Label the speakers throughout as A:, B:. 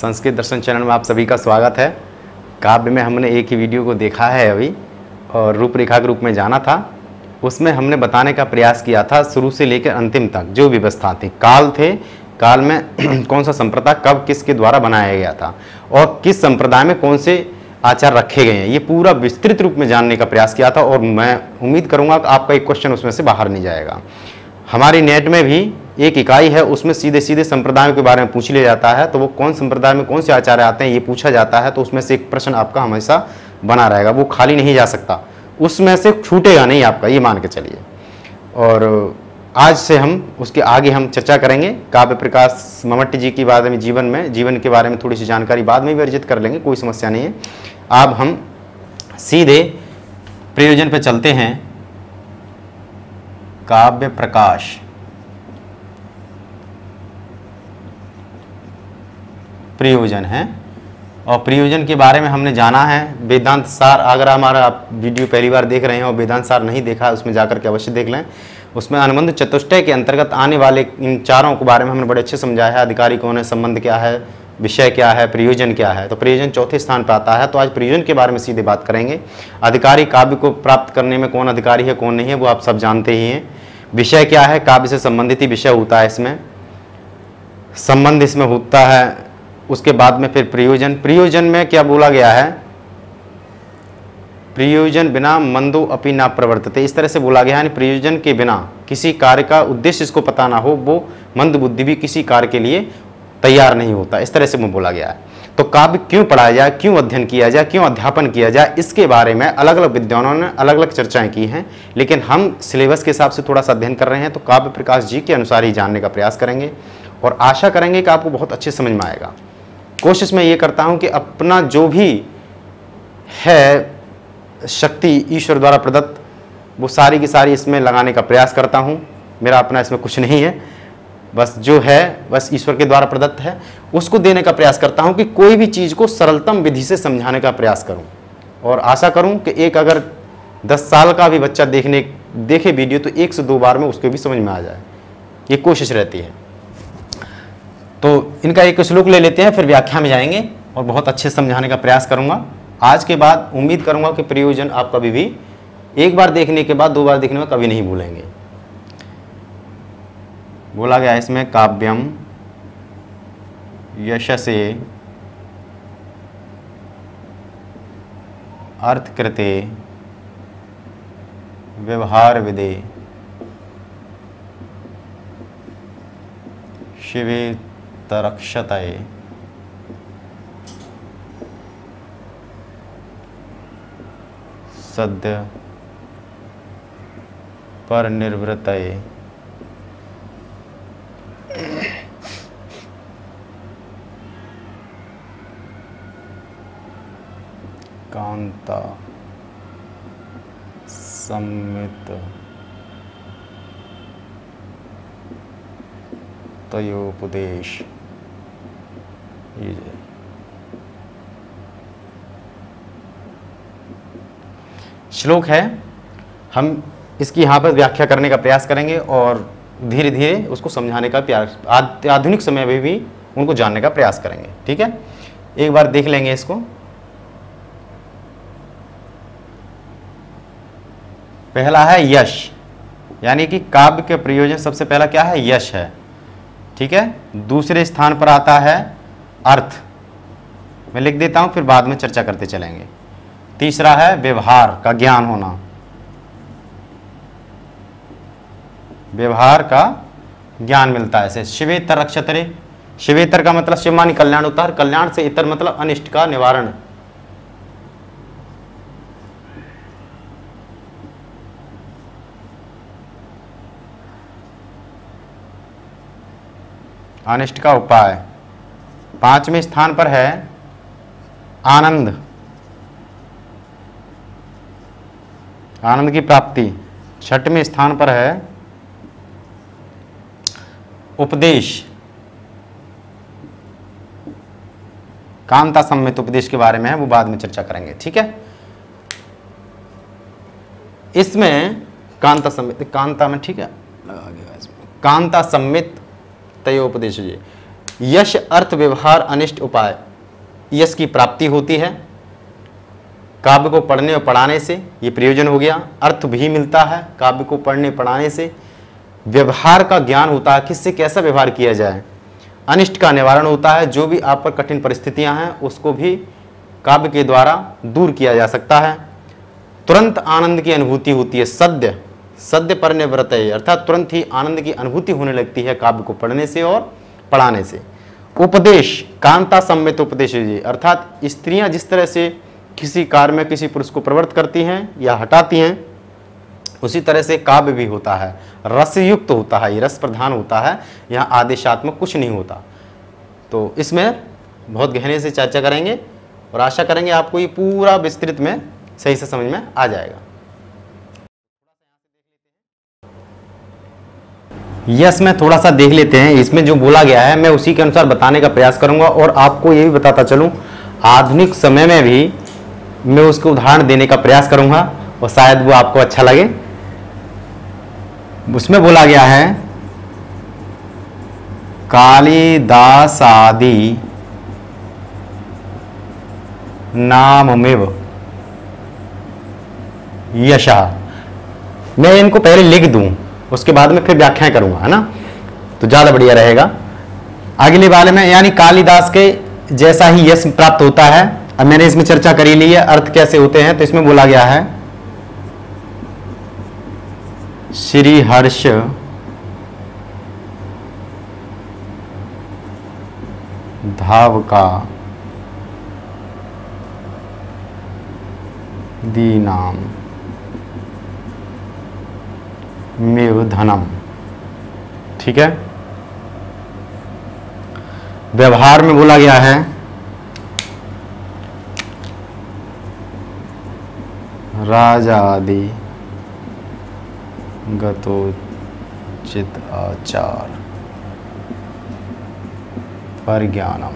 A: संस्कृत दर्शन channel में आप सभी का स्वागत है। काव्य में हमने एक ही वीडियो को देखा है अभी और रूपरेखा के रूप में जाना था। उसमें हमने बताने का प्रयास किया था शुरू से लेकर अंतिम तक जो व्यवस्था थी, काल थे, काल में कौन सा संप्रदाय कब किसके द्वारा बनाया गया था और किस संप्रदाय में कौन से आचार रखे गए हैं, ये पूरा विस्तृत रूप में जानने का प्रयास किया था। और मैं उम्मीद करूंगा कि आपका एक क्वेश्चन उसमें से बाहर नहीं जाएगा। हमारी नेट में भी एक इकाई है, उसमें सीधे सीधे संप्रदायों के बारे में पूछ लिया जाता है, तो वो कौन संप्रदाय में कौन से आचार्य आते हैं ये पूछा जाता है, तो उसमें से एक प्रश्न आपका हमेशा बना रहेगा, वो खाली नहीं जा सकता, उसमें से छूटेगा नहीं आपका, ये मान के चलिए। और आज से हम उसके आगे हम चर्चा करेंगे। काव्य प्रकाश मम्मटी जी के बारे में जीवन के बारे में थोड़ी सी जानकारी बाद में भी अर्जित कर लेंगे, कोई समस्या नहीं है। अब हम सीधे प्रयोजन पे चलते हैं। काव्य प्रकाश प्रयोजन है और प्रयोजन के बारे में हमने जाना है वेदांत सार। अगर हमारा आप वीडियो पहली बार देख रहे हैं और वेदांत सार नहीं देखा है, उसमें जाकर के अवश्य देख लें। उसमें अनुबंध चतुष्टय के अंतर्गत आने वाले इन चारों के बारे में हमने बड़े अच्छे समझाया है। अधिकारी कौन है, संबंध क्या है, विषय क्या है, प्रयोजन क्या है। तो प्रयोजन चौथे स्थान पर आता है। तो आज प्रयोजन के बारे में सीधे बात करेंगे। अधिकारी काव्य को प्राप्त करने में कौन अधिकारी है कौन नहीं है वो आप सब जानते ही हैं। विषय क्या है, काव्य से संबंधित ही विषय होता है, इसमें संबंध इसमें होता है। उसके बाद में फिर प्रयोजन, प्रयोजन में क्या बोला गया है, प्रयोजन बिना मंदो अपि ना प्रवर्तते, इस तरह से बोला गया है। प्रयोजन के बिना किसी कार्य का उद्देश्य इसको पता ना हो, वो मंद बुद्धि भी किसी कार्य के लिए तैयार नहीं होता, इस तरह से वो बोला गया है। तो काव्य क्यों पढ़ाया जाए, क्यों अध्ययन किया जाए, क्यों अध्यापन किया जाए, इसके बारे में अलग अलग विद्वानों ने अलग अलग चर्चाएं की हैं, लेकिन हम सिलेबस के हिसाब से थोड़ा सा अध्ययन कर रहे हैं, तो काव्य प्रकाश जी के अनुसार ही जानने का प्रयास करेंगे और आशा करेंगे कि आपको बहुत अच्छे समझ में आएगा। कोशिश मैं ये करता हूँ कि अपना जो भी है शक्ति ईश्वर द्वारा प्रदत्त, वो सारी की सारी इसमें लगाने का प्रयास करता हूँ। मेरा अपना इसमें कुछ नहीं है, बस जो है बस ईश्वर के द्वारा प्रदत्त है, उसको देने का प्रयास करता हूँ कि कोई भी चीज़ को सरलतम विधि से समझाने का प्रयास करूँ। और आशा करूँ कि एक अगर 10 साल का भी बच्चा देखे वीडियो तो 1 से 2 बार में उसको भी समझ में आ जाए, ये कोशिश रहती है। तो इनका एक श्लोक ले लेते हैं, फिर व्याख्या में जाएंगे और बहुत अच्छे समझाने का प्रयास करूँगा। आज के बाद उम्मीद करूँगा कि प्रयोजन आप कभी भी एक बार देखने के बाद 2 बार देखने में कभी नहीं भूलेंगे। बोला गया इसमें काव्यम यशसे अर्थकृते व्यवहार विदे शिवे तरक्षतये सद्य पर निर्वृतये कांता सम्मित तयोपदेश। श्लोक है, हम इसकी यहाँ पर व्याख्या करने का प्रयास करेंगे और धीरे धीरे उसको समझाने का प्रयास, आधुनिक समय में भी उनको जानने का प्रयास करेंगे। ठीक है, एक बार देख लेंगे इसको। पहला है यश, यानी कि काव्य के प्रयोजन सबसे पहला क्या है, यश है। ठीक है, दूसरे स्थान पर आता है अर्थ, मैं लिख देता हूं फिर बाद में चर्चा करते चलेंगे। तीसरा है व्यवहार का ज्ञान होना, व्यवहार का ज्ञान मिलता है ऐसे। शिवेतर अक्षतरे, शिवेतर का मतलब शिव मानी कल्याण होता है, कल्याण से इतर मतलब अनिष्ट का निवारण। अनिष्ट का उपाय। 5वें स्थान पर है आनंद, आनंद की प्राप्ति। 6वें स्थान पर है उपदेश, कांता सम्मित उपदेश के बारे में है, वो बाद में चर्चा करेंगे। ठीक है, इसमें कांता सम्मित, कांता में ठीक है लगा गया इसमें, कांता सम्मित तयोपदेश। यश अर्थ व्यवहार अनिष्ट उपाय, यश की प्राप्ति होती है काव्य को पढ़ने और पढ़ाने से, ये प्रयोजन हो गया। अर्थ भी मिलता है काव्य को पढ़ने पढ़ाने से। व्यवहार का ज्ञान होता है, किससे कैसा व्यवहार किया जाए। अनिष्ट का निवारण होता है, जो भी आप पर कठिन परिस्थितियां हैं उसको भी काव्य के द्वारा दूर किया जा सकता है। तुरंत आनंद की अनुभूति होती है, सद्य सद्य पर निवृत्त है, अर्थात तुरंत ही आनंद की अनुभूति होने लगती है काव्य को पढ़ने से और पढ़ाने से। उपदेश कांता सम्मित उपदेश, अर्थात स्त्रियां जिस तरह से किसी कार्य में किसी पुरुष को प्रवृत्त करती हैं या हटाती हैं, उसी तरह से काव्य भी होता है, रसयुक्त होता है, ये रस प्रधान होता है, यहाँ आदेशात्मक कुछ नहीं होता। तो इसमें बहुत गहने से चर्चा करेंगे और आशा करेंगे आपको ये पूरा विस्तृत में सही से समझ में आ जाएगा। यस में थोड़ा सा देख लेते हैं, इसमें जो बोला गया है मैं उसी के अनुसार बताने का प्रयास करूंगा और आपको ये भी बताता चलूं आधुनिक समय में भी मैं उसको उदाहरण देने का प्रयास करूंगा और शायद वो आपको अच्छा लगे। उसमें बोला गया है कालिदास आदि नाममेव यशः। मैं इनको पहले लिख दूं उसके बाद में फिर व्याख्याएं करूंगा, है ना, तो ज्यादा बढ़िया रहेगा। अगले वाले में यानी कालिदास के जैसा ही यश प्राप्त होता है। अब मैंने इसमें चर्चा करी ली है अर्थ कैसे होते हैं, तो इसमें बोला गया है श्री हर्ष धावका दीनाम मेव धनम। ठीक है। व्यवहार में बोला गया है राजादि गतोचित आचार परिज्ञानम।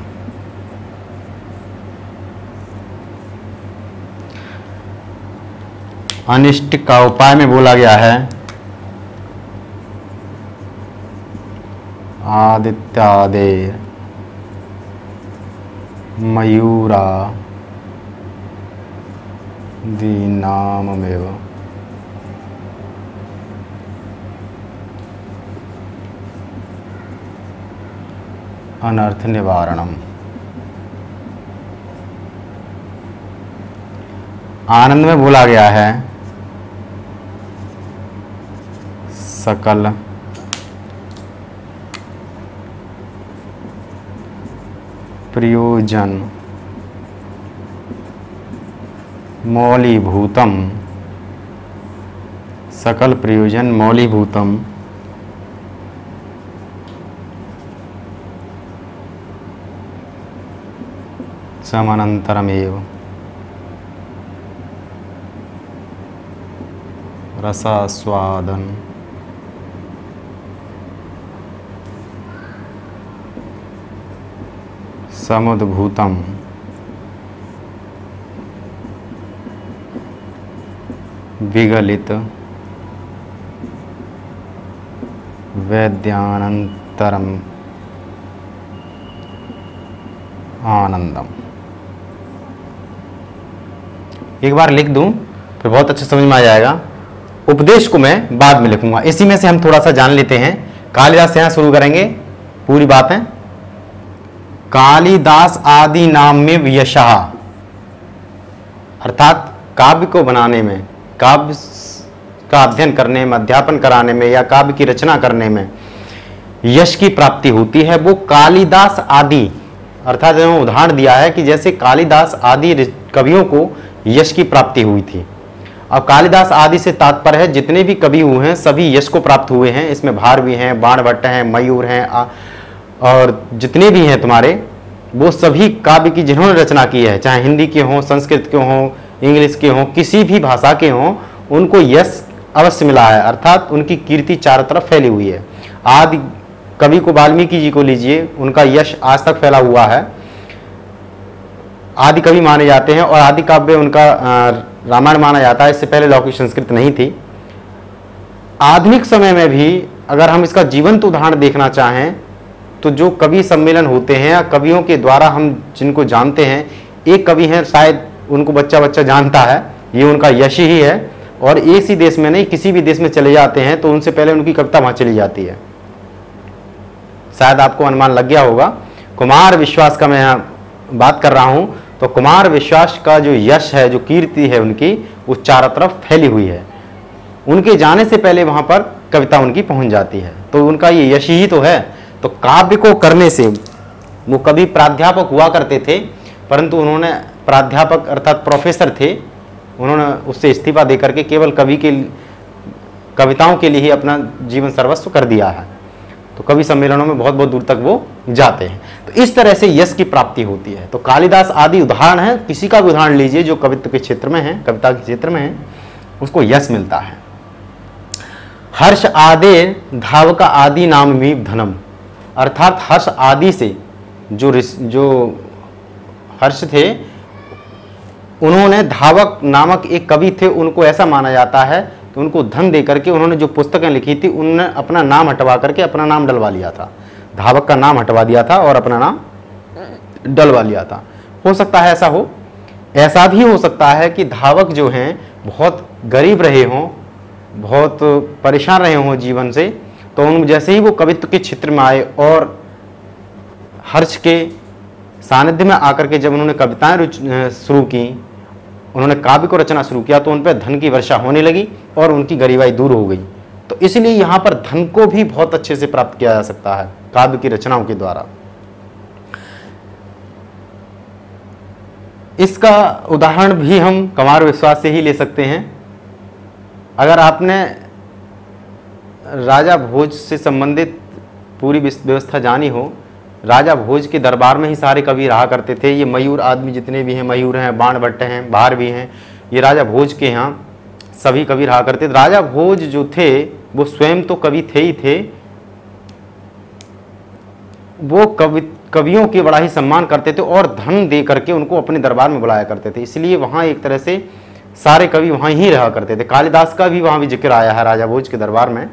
A: अनिष्ट का उपाय में बोला गया है आदित्यादे मयूरा दीनाममेव। अनर्थ निवारणम। आनंद में बोला गया है सकल प्रयोजन मौलीभूतम, सकल प्रयोजन मौलीभूतम समानंतरमेव रसास्वादन समुद्भूतम विगलित वैद्यानंतरम आनंदम। एक बार लिख दूं फिर बहुत अच्छे समझ में आ जाएगा। उपदेश को मैं बाद में लिखूंगा, इसी में से हम थोड़ा सा जान लेते हैं। कालिदास से यहां शुरू करेंगे, पूरी बात है। कालिदास आदि नाम में यशः, अर्थात काव्य को बनाने में, काव्य का अध्ययन करने में, अध्यापन कराने में या काव्य की रचना करने में यश की प्राप्ति होती है। वो कालिदास आदि, अर्थात उदाहरण दिया है कि जैसे कालिदास आदि कवियों को यश की प्राप्ति हुई थी। अब कालिदास आदि से तात्पर्य है जितने भी कवि हुए हैं सभी यश को प्राप्त हुए हैं। इसमें भारवी हैं, बाणभट्ट हैं, मयूर हैं और जितने भी हैं तुम्हारे, वो सभी काव्य की जिन्होंने रचना की है, चाहे हिंदी के हों, संस्कृत के हों, इंग्लिश के हों, किसी भी भाषा के हों, उनको यश अवश्य मिला है, अर्थात उनकी कीर्ति चारों तरफ फैली हुई है। आदि कवि को वाल्मीकि जी को लीजिए, उनका यश आज तक फैला हुआ है, आदि कवि माने जाते हैं और आदि काव्य उनका रामायण माना जाता है। इससे पहले लौकिक संस्कृत नहीं थी। आधुनिक समय में भी अगर हम इसका जीवंत उदाहरण देखना चाहें तो जो कवि सम्मेलन होते हैं या कवियों के द्वारा हम जिनको जानते हैं, एक कवि हैं शायद उनको बच्चा बच्चा जानता है, ये उनका यश ही है, और एक ही देश में नहीं किसी भी देश में चले जाते हैं तो उनसे पहले उनकी कविता वहां चली जाती है। शायद आपको अनुमान लग गया होगा। कुमार विश्वास का मैं यहाँ बात कर रहा हूं, तो कुमार विश्वास का जो यश है, जो कीर्ति है उनकी, वो चारों तरफ फैली हुई है। उनके जाने से पहले वहां पर कविता उनकी पहुंच जाती है, तो उनका ये यश ही तो है। तो काव्य को करने से, वो कभी प्राध्यापक हुआ करते थे, परंतु उन्होंने प्राध्यापक अर्थात प्रोफेसर थे, उन्होंने उससे इस्तीफा देकर के केवल कवि के कविताओं के लिए ही अपना जीवन सर्वस्व कर दिया है। तो कवि सम्मेलनों में बहुत बहुत दूर तक वो जाते हैं। तो इस तरह से यश की प्राप्ति होती है। तो कालिदास आदि उदाहरण है, किसी का भी उदाहरण लीजिए जो कवित्व के क्षेत्र में है, कविता के क्षेत्र में है, उसको यश मिलता है। हर्ष आदे धावक आदि नाम में धनम, अर्थात हर्ष आदि से जो हर्ष थे, उन्होंने धावक नामक एक कवि थे, उनको ऐसा माना जाता है कि उनको धन दे करके उन्होंने जो पुस्तकें लिखी थी उन्होंने अपना नाम हटवा करके अपना नाम डलवा लिया था। धावक का नाम हटवा दिया था और अपना नाम डलवा लिया था। हो सकता है ऐसा हो। ऐसा भी हो सकता है कि धावक जो हैं बहुत गरीब रहे हों, बहुत परेशान रहे हों जीवन से, तो उन जैसे ही वो कवित्व के क्षेत्र में आए और हर्ष के सानिध्य में आकर के जब उन्होंने कविताएं शुरू की, उन्होंने काव्य को रचना शुरू किया, तो उन पर धन की वर्षा होने लगी और उनकी गरीबाई दूर हो गई। तो इसलिए यहाँ पर धन को भी बहुत अच्छे से प्राप्त किया जा सकता है काव्य की रचनाओं के द्वारा। इसका उदाहरण भी हम कुमार विश्वास से ही ले सकते हैं। अगर आपने राजा भोज से संबंधित पूरी व्यवस्था जानी हो, राजा भोज के दरबार में ही सारे कवि रहा करते थे। ये मयूर आदमी जितने भी हैं, मयूर हैं, बाणभट्ट हैं, बाहर भी हैं, ये राजा भोज के यहाँ सभी कवि रहा करते थे। राजा भोज जो थे वो स्वयं तो कवि थे ही थे, वो कवियों के बड़ा ही सम्मान करते थे और धन दे करके उनको अपने दरबार में बुलाया करते थे। इसलिए वहाँ एक तरह से सारे कवि वहाँ ही रहा करते थे। कालिदास का भी वहाँ भी जिक्र आया है राजा भोज के दरबार में।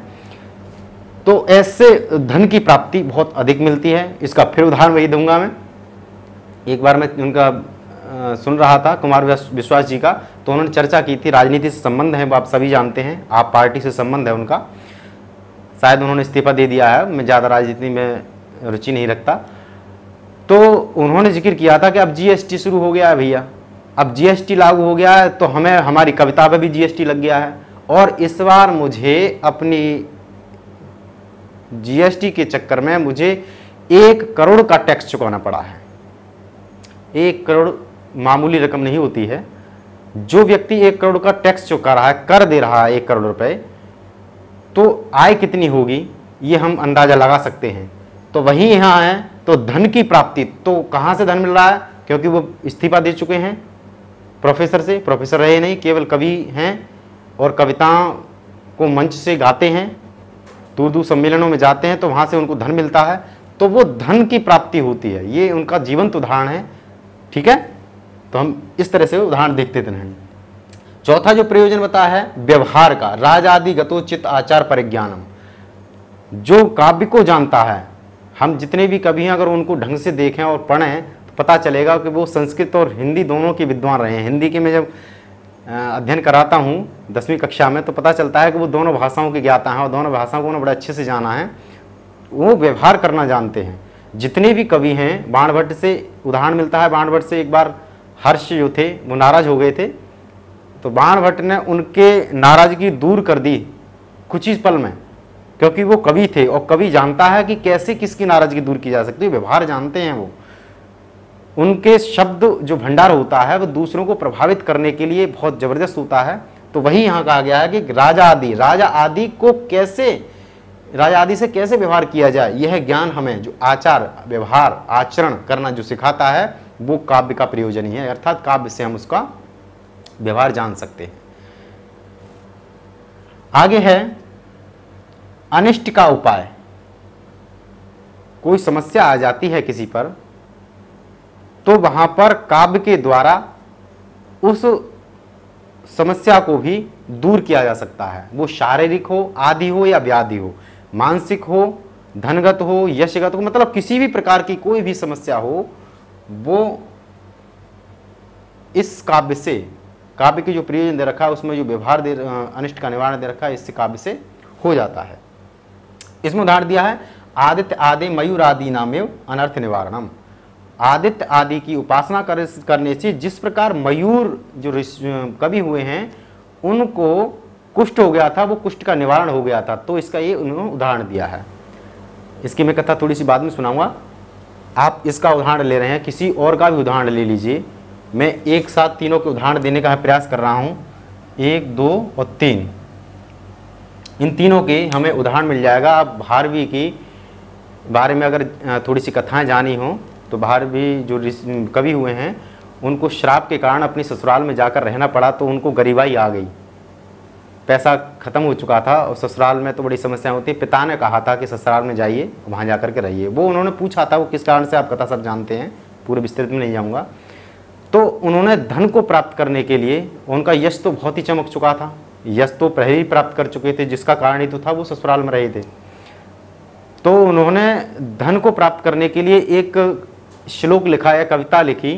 A: तो ऐसे धन की प्राप्ति बहुत अधिक मिलती है। इसका फिर उदाहरण वही दूंगा मैं। एक बार मैं उनका सुन रहा था कुमार विश्वास जी का, तो उन्होंने चर्चा की थी, राजनीति से संबंध है, वो आप सभी जानते हैं, आप पार्टी से संबंध है उनका। शायद उन्होंने इस्तीफा दे दिया है, मैं ज़्यादा राजनीति में रुचि नहीं रखता। तो उन्होंने जिक्र किया था कि अब जीएसटी शुरू हो गया है भैया, अब जीएसटी लागू हो गया है, तो हमें हमारी कविता पर भी जीएसटी लग गया है, और इस बार मुझे अपनी जीएसटी के चक्कर में मुझे 1 करोड़ का टैक्स चुकाना पड़ा है। 1 करोड़ मामूली रकम नहीं होती है। जो व्यक्ति 1 करोड़ का टैक्स चुका रहा है, कर दे रहा है 1 करोड़ रुपए, तो आय कितनी होगी ये हम अंदाजा लगा सकते हैं। तो वही यहाँ है, तो धन की प्राप्ति, तो कहाँ से धन मिल रहा है? क्योंकि वो इस्तीफा दे चुके हैं प्रोफेसर से, प्रोफेसर रहे नहीं, केवल कवि हैं और कविताओं को मंच से गाते हैं, दूर दूर सम्मेलनों में जाते हैं, तो वहाँ से उनको धन मिलता है। तो वो धन की प्राप्ति होती है। ये उनका जीवंत उदाहरण है। ठीक है, तो हम इस तरह से उदाहरण देखते रहें। चौथा जो प्रयोजन बताया है व्यवहार का, राजादि गतोचित आचार परिज्ञानम। जो काव्य को जानता है, हम जितने भी कवि हैं अगर उनको ढंग से देखें और पढ़ें तो पता चलेगा कि वो संस्कृत और हिंदी दोनों के विद्वान रहे हैं। हिंदी के मैं जब अध्ययन कराता हूँ 10वीं कक्षा में, तो पता चलता है कि वो दोनों भाषाओं के ज्ञाता हैं और दोनों भाषाओं को उन्होंने बड़े अच्छे से जाना है, वो व्यवहार करना जानते हैं। जितने भी कवि हैं, बाणभट्ट से उदाहरण मिलता है। बाणभट्ट से एक बार हर्ष जो थे वो नाराज हो गए थे, तो बाणभट्ट ने उनके नाराजगी दूर कर दी कुछ ही पल में, क्योंकि वो कवि थे और कवि जानता है कि कैसे किसकी नाराजगी दूर की जा सकती है, व्यवहार जानते हैं वो। उनके शब्द जो भंडार होता है वो दूसरों को प्रभावित करने के लिए बहुत जबरदस्त होता है। तो वही यहाँ कहा गया है कि राजा आदि को कैसे, राजा आदि से कैसे व्यवहार किया जाए, यह ज्ञान हमें जो आचार व्यवहार आचरण करना जो सिखाता है वो काव्य का प्रयोजन ही है। अर्थात काव्य से हम उसका व्यवहार जान सकते हैं। आगे है अनिष्ट का उपाय। कोई समस्या आ जाती है किसी पर, तो वहां पर काव्य के द्वारा उस समस्या को भी दूर किया जा सकता है। वो शारीरिक हो, आदि हो या व्याधि हो, मानसिक हो धनगत हो, यशगत हो, मतलब किसी भी प्रकार की कोई भी समस्या हो, वो इस काव्य से, काव्य की जो प्रयोजन दे रखा है उसमें जो व्यवहार दे, अनिष्ट का निवारण दे रखा है, इससे काव्य से हो जाता है। इसमें उदाहरण दिया है आदित्य आदि मयूर आदि नामेव अनर्थ निवारणम। आदित्य आदि की उपासना करने से जिस प्रकार मयूर जो कवि हुए हैं उनको कुष्ठ हो गया था, वो कुष्ठ का निवारण हो गया था, तो इसका ये उन्होंने उदाहरण दिया है। इसकी मैं कथा थोड़ी सी बाद में सुनाऊंगा। आप इसका उदाहरण ले रहे हैं, किसी और का भी उदाहरण ले लीजिए। मैं एक साथ तीनों के उदाहरण देने का प्रयास कर रहा हूँ, 1, 2 और 3। इन तीनों के हमें उदाहरण मिल जाएगा। आप भारवी की बारे में अगर थोड़ी सी कथाएं जानी हो तो भारवी जो कवि हुए हैं उनको श्राप के कारण अपनी ससुराल में जाकर रहना पड़ा, तो उनको गरीबाई आ गई, पैसा ख़त्म हो चुका था और ससुराल में तो बड़ी समस्या होती है। पिता ने कहा था कि ससुराल में जाइए, वहाँ जा कर के रहिए। वो उन्होंने पूछा था वो किस कारण से, आप कथा सब जानते हैं, पूरे विस्तृत में नहीं जाऊँगा। तो उन्होंने धन को प्राप्त करने के लिए, उनका यश तो बहुत ही चमक चुका था, यश तो पहले ही प्राप्त कर चुके थे, जिसका कारण ही तो था वो ससुराल में रहे थे। तो उन्होंने धन को प्राप्त करने के लिए एक श्लोक लिखा या कविता लिखी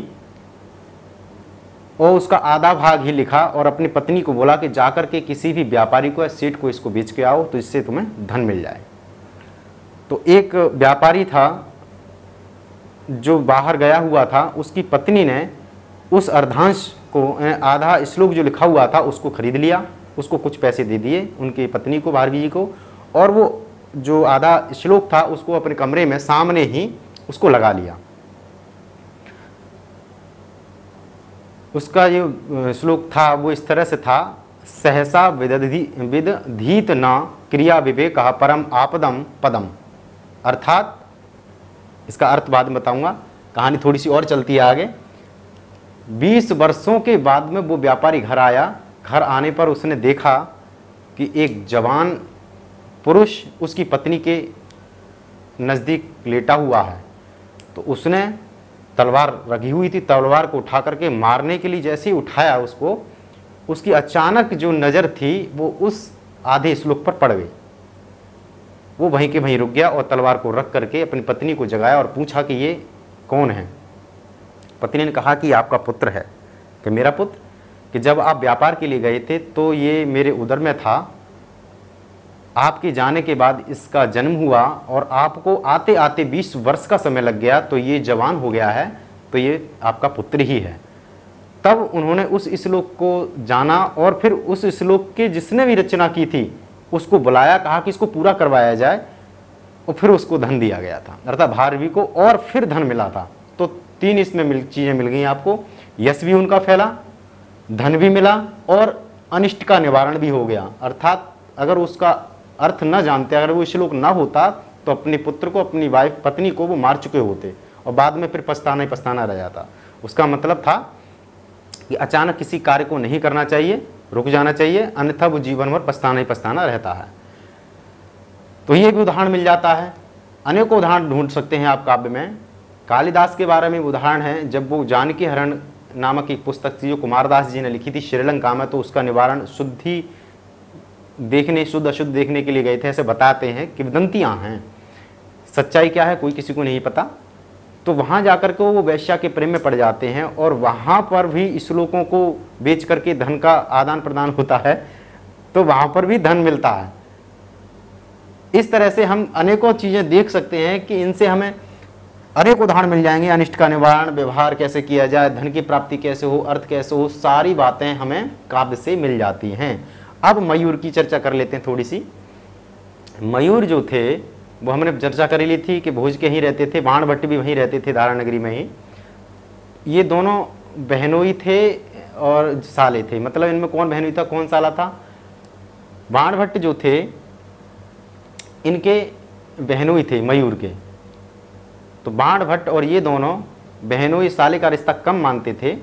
A: और उसका आधा भाग ही लिखा और अपनी पत्नी को बोला कि जाकर के किसी भी व्यापारी को या सेठ को इसको बेच के आओ, तो इससे तुम्हें धन मिल जाए। तो एक व्यापारी था जो बाहर गया हुआ था, उसकी पत्नी ने उस अर्धांश को, आधा श्लोक जो लिखा हुआ था उसको खरीद लिया, उसको कुछ पैसे दे दिए उनकी पत्नी को, भारवी जी को, और वो जो आधा श्लोक था उसको अपने कमरे में सामने ही उसको लगा लिया। उसका जो श्लोक था वो इस तरह से था, सहसा विदधीत न क्रिया विवेक परम आपदम पदम। अर्थात इसका अर्थ बाद में बताऊंगा, कहानी थोड़ी सी और चलती है आगे। 20 वर्षों के बाद में वो व्यापारी घर आया। घर आने पर उसने देखा कि एक जवान पुरुष उसकी पत्नी के नज़दीक लेटा हुआ है। तो उसने तलवार रखी हुई थी, तलवार को उठा करके मारने के लिए जैसे ही उठाया उसको, उसकी अचानक जो नज़र थी वो उस आधे श्लोक पर पड़ गई। वो वहीं के वहीं रुक गया और तलवार को रख करके अपनी पत्नी को जगाया और पूछा कि ये कौन है। पत्नी ने कहा कि आपका पुत्र है। कि मेरा पुत्र? कि जब आप व्यापार के लिए गए थे तो ये मेरे उदर में था, आपके जाने के बाद इसका जन्म हुआ और आपको आते आते 20 वर्ष का समय लग गया, तो ये जवान हो गया है, तो ये आपका पुत्र ही है। तब उन्होंने उस श्लोक को जाना और फिर उस श्लोक के जिसने भी रचना की थी उसको बुलाया, कहा कि इसको पूरा करवाया जाए, और फिर उसको धन दिया गया था, अर्थात भारवी को, और फिर धन मिला था। तो 3 इसमें चीज़ें मिल गई आपको, यश भी उनका फैला, धन भी मिला और अनिष्ट का निवारण भी हो गया। अर्थात अगर उसका अर्थ न जानते, अगर वो श्लोक ना होता तो अपने पुत्र को, अपनी वाइफ पत्नी को वो मार चुके होते और बाद में फिर पछताना ही पछताना रह जाता। उसका मतलब था कि अचानक किसी कार्य को नहीं करना चाहिए, रुक जाना चाहिए, अन्यथा वो जीवन भर पछताना ही पछताना रहता है। तो ये भी उदाहरण मिल जाता है। अनेकों उदाहरण ढूंढ सकते हैं आप काव्य में। कालिदास के बारे में उदाहरण है, जब वो जानकी हरण नामक एक पुस्तक थी जो कुमारदास जी ने लिखी थी श्रीलंका में, तो उसका निवारण शुद्धि देखने, शुद्ध अशुद्ध देखने के लिए गए थे, ऐसे बताते हैं। किंवदंतियाँ हैं, सच्चाई क्या है कोई किसी को नहीं पता। तो वहाँ जाकर के वो वैश्या के प्रेम में पड़ जाते हैं और वहाँ पर भी श्लोकों को बेच करके धन का आदान प्रदान होता है, तो वहाँ पर भी धन मिलता है। इस तरह से हम अनेकों चीज़ें देख सकते हैं कि इनसे हमें अनेक उदाहरण मिल जाएंगे। अनिष्ट का निवारण, व्यवहार कैसे किया जाए, धन की प्राप्ति कैसे हो, अर्थ कैसे हो, सारी बातें हमें काव्य से मिल जाती हैं। अब मयूर की चर्चा कर लेते हैं थोड़ी सी। मयूर जो थे वो हमने चर्चा कर ली थी कि भोज के ही रहते थे, बाण भट्ट भी वहीं रहते थे, धारण नगरी में ही। ये दोनों बहनोई थे और साले थे। मतलब इनमें कौन बहनोई था, कौन साला था? बाण भट्ट जो थे इनके बहनोई थे मयूर के। तो बाण भट्ट और ये दोनों बहनोई साले का रिश्ता कम मानते थे,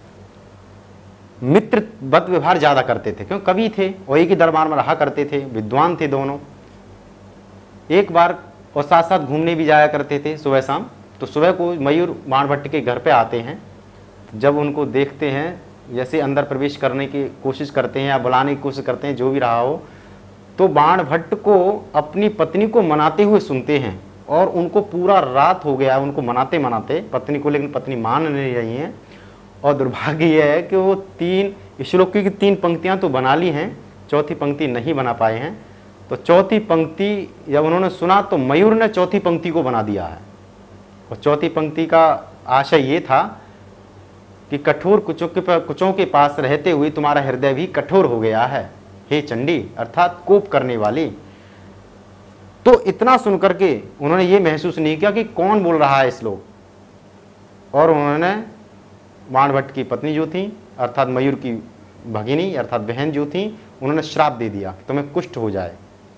A: मित्रवत व्यवहार ज़्यादा करते थे, क्यों कवि थे और एक ही दरबार में रहा करते थे, विद्वान थे दोनों। एक बार और साथ साथ घूमने भी जाया करते थे सुबह शाम। तो सुबह को मयूर बाण भट्ट के घर पे आते हैं। जब उनको देखते हैं, जैसे अंदर प्रवेश करने की कोशिश करते हैं या बुलाने की कोशिश करते हैं, जो भी रहा हो, तो तो बाणभट्ट को अपनी पत्नी को मनाते हुए सुनते हैं और उनको पूरा रात हो गया उनको मनाते मनाते पत्नी को, लेकिन पत्नी मान नहीं रही हैं। और दुर्भाग्य यह है कि वो 3 श्लोक की 3 पंक्तियां तो बना ली हैं, चौथी पंक्ति नहीं बना पाए हैं। तो चौथी पंक्ति जब उन्होंने सुना तो मयूर ने चौथी पंक्ति को बना दिया है। और चौथी पंक्ति का आशय ये था कि कठोर कुचों के पास रहते हुए तुम्हारा हृदय भी कठोर हो गया है हे चंडी, अर्थात कोप करने वाली। तो इतना सुनकर के उन्होंने ये महसूस नहीं किया कि कौन बोल रहा है श्लोक, और उन्होंने बाणभट्ट की पत्नी जो थी अर्थात मयूर की भगिनी अर्थात बहन जो थी, उन्होंने श्राप दे दिया कि तुम्हें कुष्ठ हो जाए।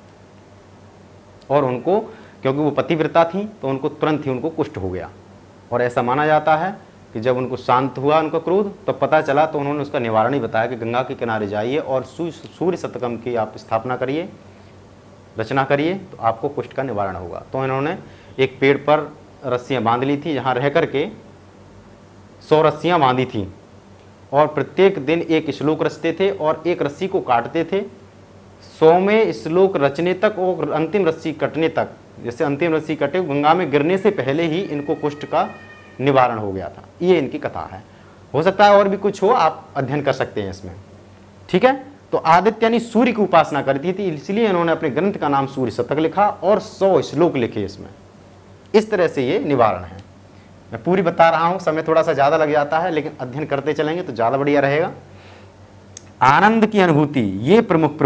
A: और उनको, क्योंकि वो पतिव्रता थी, तो उनको तुरंत ही उनको कुष्ठ हो गया। और ऐसा माना जाता है कि जब उनको शांत हुआ उनका क्रोध, तो पता चला तो उन्होंने उसका निवारण ही बताया कि गंगा के किनारे जाइए और सूर्य शतकम की आप स्थापना करिए, रचना करिए, तो आपको कुष्ठ का निवारण होगा। तो इन्होंने एक पेड़ पर रस्सियाँ बांध ली थी, जहाँ रह करके 100 रस्सियाँ बांधी थी, और प्रत्येक दिन एक श्लोक रचते थे और एक रस्सी को काटते थे। 100वें श्लोक रचने तक और अंतिम रस्सी कटने तक, जैसे अंतिम रस्सी कटे गंगा में गिरने से पहले ही इनको कुष्ठ का निवारण हो गया था। ये इनकी कथा है। हो सकता है और भी कुछ हो, आप अध्ययन कर सकते हैं इसमें, ठीक है। तो आदित्य यानी सूर्य की उपासना करती थी, इसलिए इन्होंने अपने ग्रंथ का नाम सूर्य शतक लिखा और 100 श्लोक लिखे इसमें। इस तरह से ये निवारण है। मैं पूरी बता रहा हूं, समय थोड़ा सा ज़्यादा लग जाता है, लेकिन अध्ययन करते चलेंगे तो ज़्यादा बढ़िया रहेगा। आनंद की अनुभूति ये प्रमुख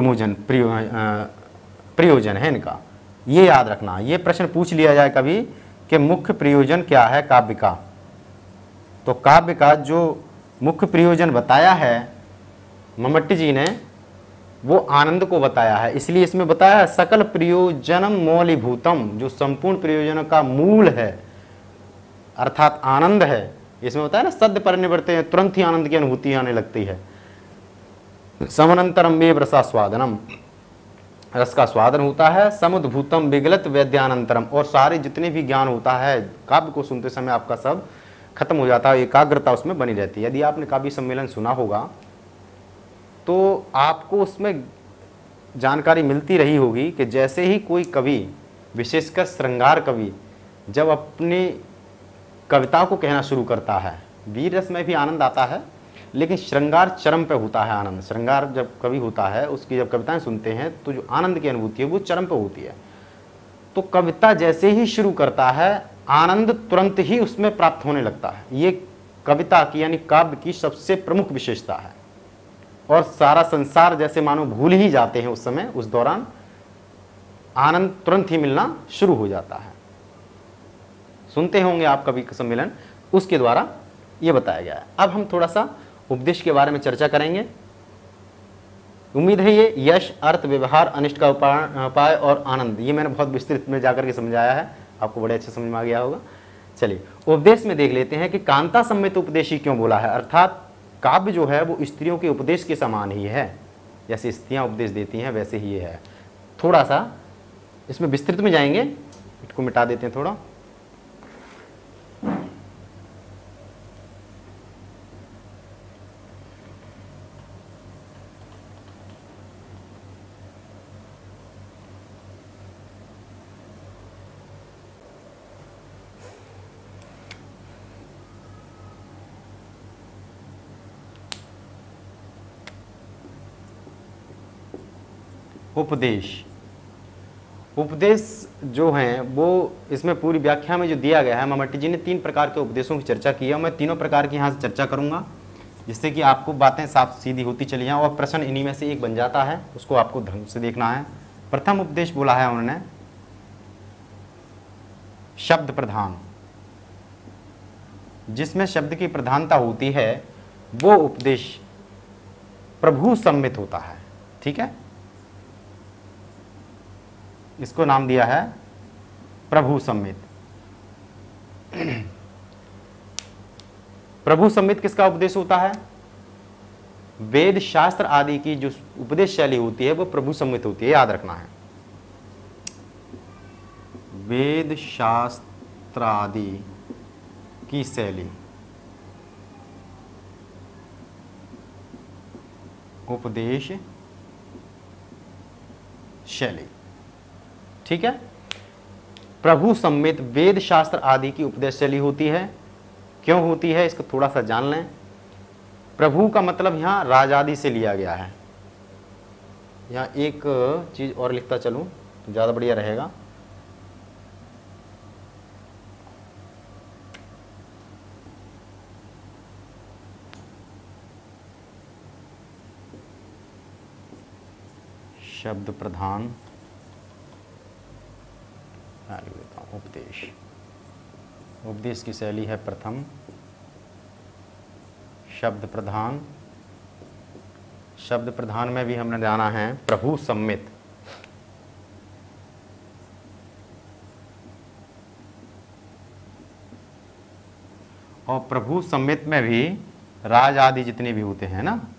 A: प्रयोजन है इनका, ये याद रखना। ये प्रश्न पूछ लिया जाए कभी कि मुख्य प्रयोजन क्या है काव्य का, तो काव्य का जो मुख्य प्रयोजन बताया है मम्मट्टी जी ने, वो आनंद को बताया है। इसलिए इसमें बताया है सकल प्रयोजनम मौलिभूतम, जो संपूर्ण प्रयोजन का मूल है अर्थात आनंद है। इसमें बताया ना सद्य परिनिवर्ते हैं, तुरंत ही आनंद की अनुभूति आने लगती है। समनंतरम में रसा स्वादनम, रस का स्वादन होता है। समुद्भूतम विगलत वैद्यानंतरम, और सारे जितने भी ज्ञान होता है काव्य को सुनते समय आपका सब खत्म हो जाता है, एकाग्रता उसमें बनी रहती है। यदि आपने काव्य सम्मेलन सुना होगा तो आपको उसमें जानकारी मिलती रही होगी कि जैसे ही कोई कवि, विशेषकर श्रृंगार कवि, जब अपनी कविता को कहना शुरू करता है, वीर रस में भी आनंद आता है, लेकिन श्रृंगार चरम पे होता है आनंद। श्रृंगार जब कवि होता है, उसकी जब कविताएं सुनते हैं तो जो आनंद की अनुभूति है वो चरम पे होती है। तो कविता जैसे ही शुरू करता है, आनंद तुरंत ही उसमें प्राप्त होने लगता है। ये कविता की यानी काव्य की सबसे प्रमुख विशेषता है। और सारा संसार जैसे मानो भूल ही जाते हैं उस समय, उस दौरान आनंद तुरंत ही मिलना शुरू हो जाता है। सुनते होंगे आप कवि सम्मेलन, उसके द्वारा ये बताया गया है। अब हम थोड़ा सा उपदेश के बारे में चर्चा करेंगे। उम्मीद है ये यश, अर्थ, व्यवहार, अनिष्ट का उपाय और आनंद, ये मैंने बहुत विस्तृत में जाकर के समझाया है, आपको बड़े अच्छे समझ में आ गया होगा। चलिए उपदेश में देख लेते हैं कि कांता सम्मित उपदेशी क्यों बोला है। अर्थात काव्य जो है वो स्त्रियों के उपदेश के समान ही है, जैसे स्त्रियां उपदेश देती हैं वैसे ही ये है। थोड़ा सा इसमें विस्तृत में जाएंगे, इसको मिटा देते हैं थोड़ा। उपदेश, उपदेश जो हैं वो इसमें पूरी व्याख्या में जो दिया गया है, मम्मट्टी जी ने 3 प्रकार के उपदेशों की चर्चा की है। मैं तीनों प्रकार की यहाँ से चर्चा करूँगा, जिससे कि आपको बातें साफ सीधी होती चली जाएं और प्रश्न इन्हीं में से एक बन जाता है, उसको आपको ढंग से देखना है। प्रथम उपदेश बोला है उन्होंने शब्द प्रधान, जिसमें शब्द की प्रधानता होती है वो उपदेश प्रभु सम्मित होता है। ठीक है, इसको नाम दिया है प्रभु सम्मित। प्रभु सम्मित किसका उपदेश होता है? वेद शास्त्र आदि की जो उपदेश शैली होती है वो प्रभु सम्मित होती है, याद रखना है। वेद शास्त्र आदि की शैली उपदेश शैली। ठीक है। प्रभु सम्मित वेद शास्त्र आदि की उपदेश शैली होती है। क्यों होती है इसको थोड़ा सा जान लें। प्रभु का मतलब यहाँ राजादि से लिया गया है। यहाँ एक चीज और लिखता चलूं तो ज्यादा बढ़िया रहेगा। शब्द प्रधान, लिख देता हूं उपदेश। उपदेश की शैली है प्रथम शब्द प्रधान। शब्द प्रधान में भी हमने जाना है प्रभु सम्मित। और प्रभु सम्मित में भी राज आदि जितने भी होते हैं ना,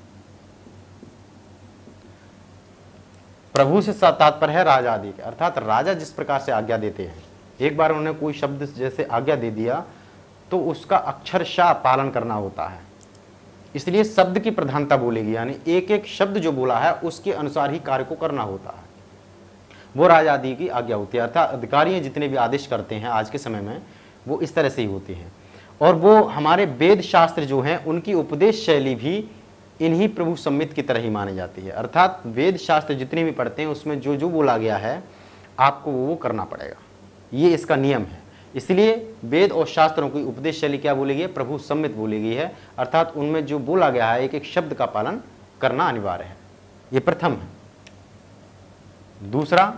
A: प्रभु से तात्पर्य है राजा आदि के, अर्थात राजा जिस प्रकार से आज्ञा देते हैं। एक बार उन्होंने कोई शब्द जैसे आज्ञा दे दिया तो उसका अक्षरशः पालन करना होता है। इसलिए शब्द की प्रधानता बोलेगी, यानी एक एक शब्द जो बोला है उसके अनुसार ही कार्य को करना होता है। वो राजा आदि की आज्ञा होती है, अर्थात अधिकारी जितने भी आदेश करते हैं आज के समय में वो इस तरह से ही होती हैं। और वो हमारे वेद शास्त्र जो हैं उनकी उपदेश शैली भी इन्हीं प्रभु सम्मित की तरह ही मानी जाती है। अर्थात वेद शास्त्र जितने भी पढ़ते हैं उसमें जो जो बोला गया है आपको वो करना पड़ेगा, ये इसका नियम है। इसलिए वेद और शास्त्रों की उपदेश शैली क्या बोली गई है? प्रभु सम्मित बोली गई है। अर्थात उनमें जो बोला गया है एक एक शब्द का पालन करना अनिवार्य है। ये प्रथम है। दूसरा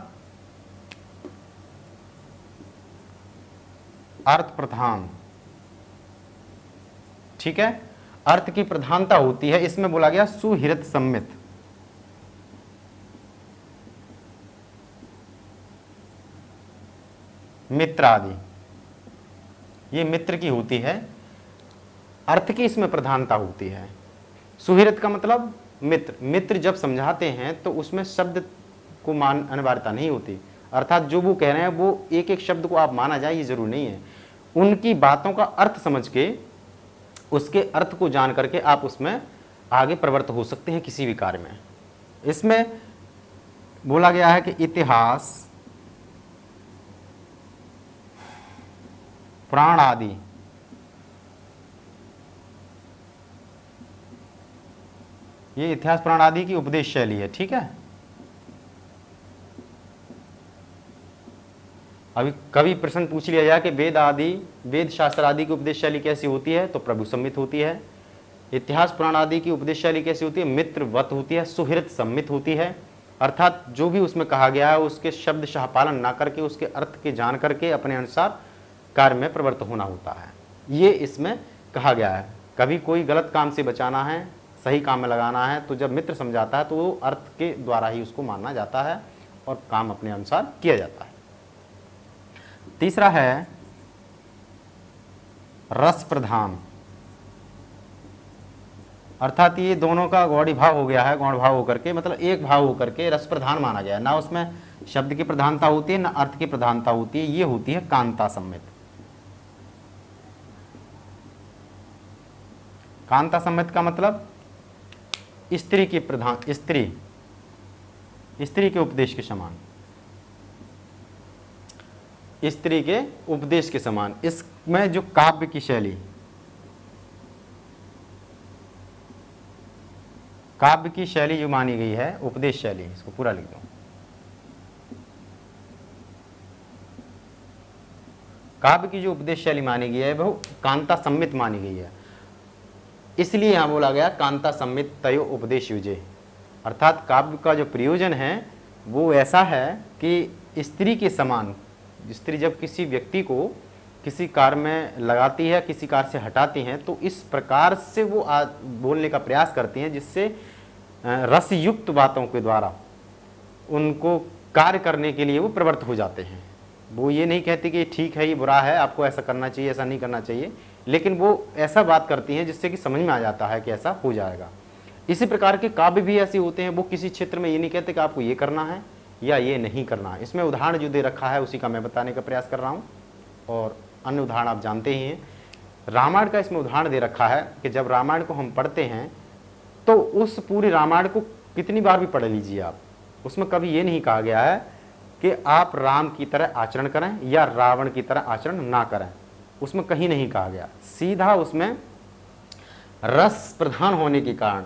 A: अर्थ प्रधान। ठीक है, अर्थ की प्रधानता होती है। इसमें बोला गया सुहृत सम्मित। मित्र आदि, ये मित्र की होती है, अर्थ की इसमें प्रधानता होती है। सुहृत का मतलब मित्र। मित्र जब समझाते हैं तो उसमें शब्द को मान अनिवार्यता नहीं होती, अर्थात जो वो कह रहे हैं वो एक एक शब्द को आप माना जाए ये जरूरी नहीं है। उनकी बातों का अर्थ समझ के, उसके अर्थ को जान करके आप उसमें आगे प्रवृत्त हो सकते हैं किसी भी कार्य में। इसमें बोला गया है कि इतिहास, पुराण आदि ये इतिहास पुराण आदि की उपदेश शैली है। ठीक है, अभी कभी प्रश्न पूछ लिया जाए कि वेद आदि, वेद शास्त्र आदि की उपदेश शैली कैसी होती है, तो प्रभु सम्मित होती है। इतिहास पुराण आदि की उपदेश शैली कैसी होती है? मित्रवत होती है, सुहृत सम्मित होती है। अर्थात जो भी उसमें कहा गया है उसके शब्दशः पालन ना करके उसके अर्थ के जान करके अपने अनुसार कार्य में प्रवृत्त होना होता है, ये इसमें कहा गया है। कभी कोई गलत काम से बचाना है, सही काम में लगाना है, तो जब मित्र समझाता है तो वो अर्थ के द्वारा ही उसको मानना जाता है और काम अपने अनुसार किया जाता है। तीसरा है रस प्रधान। अर्थात ये दोनों का गौड़ी भाव हो गया है, गौण भाव होकर के, मतलब एक भाव होकर के रस प्रधान माना गया है। ना उसमें शब्द की प्रधानता होती है ना अर्थ की प्रधानता होती है। ये होती है कांता सम्मित। कांता सम्मित का मतलब स्त्री की प्रधान, स्त्री के उपदेश के समान, स्त्री के उपदेश के समान। इसमें जो काव्य की शैली, काव्य की शैली जो मानी गई है, उपदेश शैली, इसको पूरा लिख दो। काव्य की जो उपदेश शैली मानी गई है वो कांता सम्मित मानी गई है। इसलिए यहां बोला गया कांता सम्मित तयो उपदेश युजे। अर्थात काव्य का जो प्रयोजन है वो ऐसा है कि स्त्री के समान, स्त्री जब किसी व्यक्ति को किसी कार्य में लगाती है, किसी कार्य से हटाती हैं, तो इस प्रकार से वो बोलने का प्रयास करती हैं जिससे रसयुक्त बातों के द्वारा उनको कार्य करने के लिए वो प्रवृत्त हो जाते हैं। वो ये नहीं कहती कि ठीक है, ये बुरा है, आपको ऐसा करना चाहिए, ऐसा नहीं करना चाहिए, लेकिन वो ऐसा बात करती हैं जिससे कि समझ में आ जाता है कि ऐसा हो जाएगा। इसी प्रकार के काव्य भी ऐसे होते हैं, वो किसी क्षेत्र में ये नहीं कहते कि आपको ये करना है या ये नहीं करना है। इसमें उदाहरण जो दे रखा है उसी का मैं बताने का प्रयास कर रहा हूँ, और अन्य उदाहरण आप जानते ही हैं। रामायण का इसमें उदाहरण दे रखा है कि जब रामायण को हम पढ़ते हैं तो उस पूरी रामायण को कितनी बार भी पढ़ लीजिए आप, उसमें कभी ये नहीं कहा गया है कि आप राम की तरह आचरण करें या रावण की तरह आचरण ना करें, उसमें कहीं नहीं कहा गया। सीधा उसमें रस प्रधान होने के कारण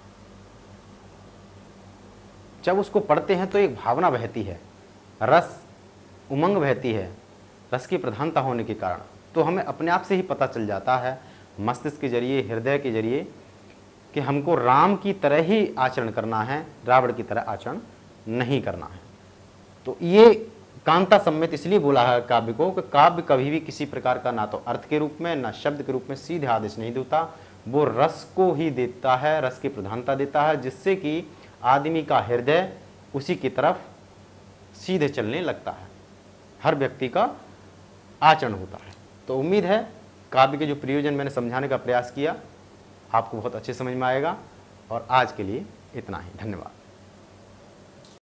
A: जब उसको पढ़ते हैं तो एक भावना बहती है, रस उमंग बहती है, रस की प्रधानता होने के कारण। तो हमें अपने आप से ही पता चल जाता है मस्तिष्क के जरिए, हृदय के जरिए, कि हमको राम की तरह ही आचरण करना है, रावण की तरह आचरण नहीं करना है। तो ये कांता सम्मित इसलिए बोला है काव्य को कि काव्य कभी भी किसी प्रकार का ना तो अर्थ के रूप में ना शब्द के रूप में सीधे आदेश नहीं देता, वो रस को ही देता है, रस की प्रधानता देता है, जिससे कि आदमी का हृदय उसी की तरफ सीधे चलने लगता है, हर व्यक्ति का आचरण होता है। तो उम्मीद है काव्य के जो प्रयोजन मैंने समझाने का प्रयास किया आपको बहुत अच्छे समझ में आएगा। और आज के लिए इतना ही, धन्यवाद।